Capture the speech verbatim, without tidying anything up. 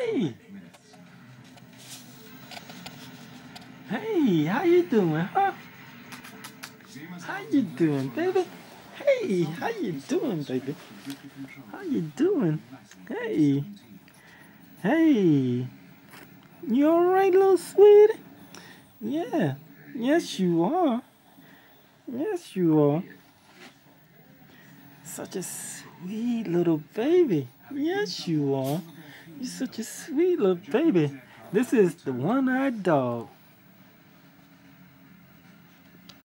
Hey. Hey, how you doing, huh? How you doing, baby? Hey, how you doing, baby? How you doing? Hey. Hey. You alright, little sweetie? Yeah. Yes, you are. Yes, you are. Such a sweet little baby. Yes, you are. You're such a sweet little baby. This is the one-eyed dog.